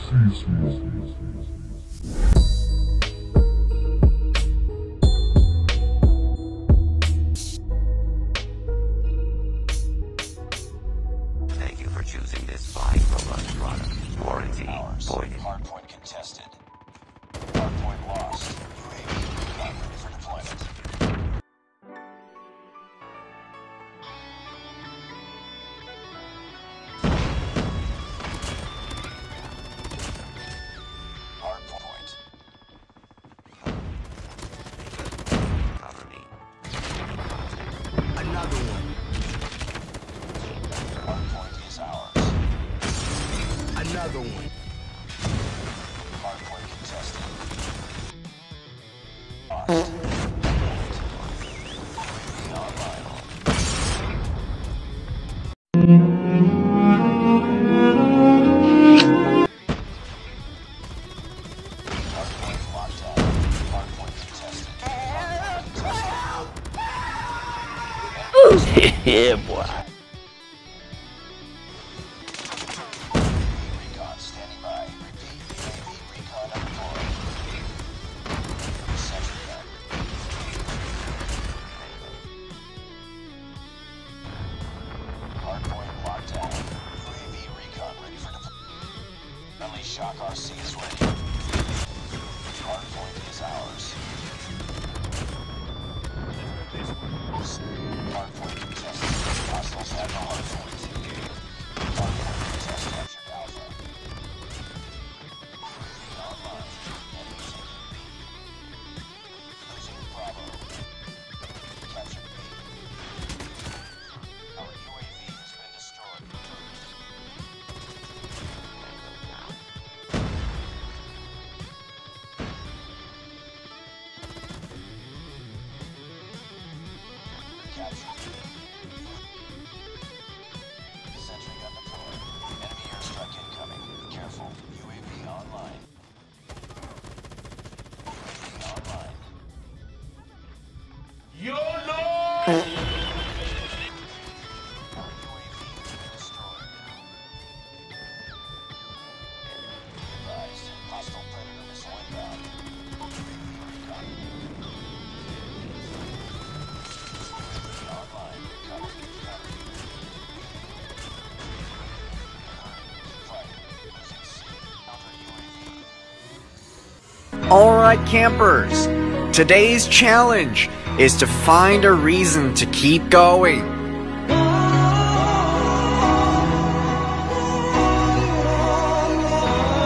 Thank you for choosing this fine robust product. Warranty voided. Hardpoint contested. Hardpoint lost. UAV not ready for deployment. Hardpoint. Cover me. Another one. Hardpoint is ours. Another one. Hardpoint contested. Lost. UAV online. Hardpoint locked down. Hardpoint contested. Yeah, boy. Recon standing by. Repeat, UAV recon deployed. Sentry gun. Hardpoint locked down. UAV recon ready for deployment. Friendly Shock RC is ready. Hardpoint is ours. Hardpoint contested. Hostiles have the hardpoint. Hardpoint contest captured Alpha. Online. Enemy taking B. Losing Bravo. Captured B. Our UAV has been destroyed. Captured B. Sentry gun deployed. Enemy airstrike incoming. Careful. UAV online. UAV online. YOLO! Our UAV has been destroyed. Be advised. Hostile Predator missile inbound. UAV recon. UAV online. Cover. Cover. Keep fighting. Losing C. Counter UAV. Alright campers, today's challenge is to find a reason to keep going.